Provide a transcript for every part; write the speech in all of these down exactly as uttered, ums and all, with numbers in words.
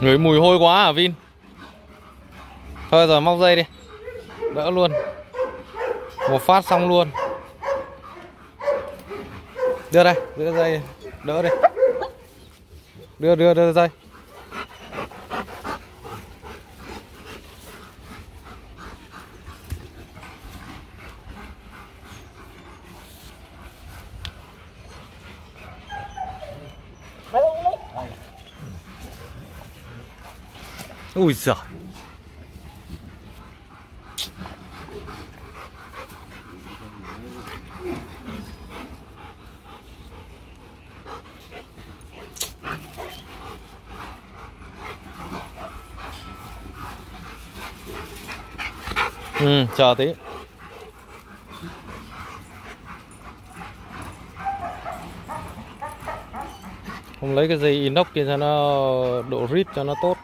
Ngửi mùi hôi quá à Vin? Thôi rồi móc dây đi, đỡ luôn, một phát xong luôn. Đưa đây, đưa dây, đỡ đi. Đưa đưa đưa dây. Ui giời. Ừ, chờ tí. Không lấy cái dây inox kia cho nó độ rít cho nó tốt.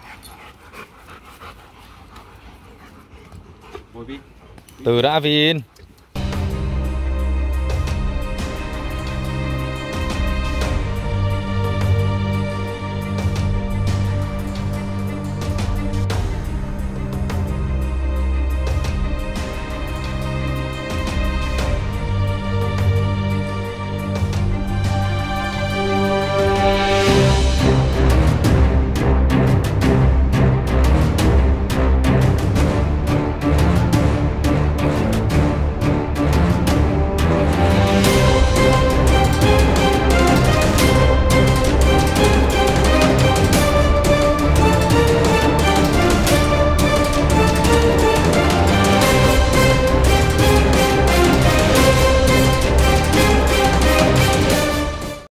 Từ đã Vin.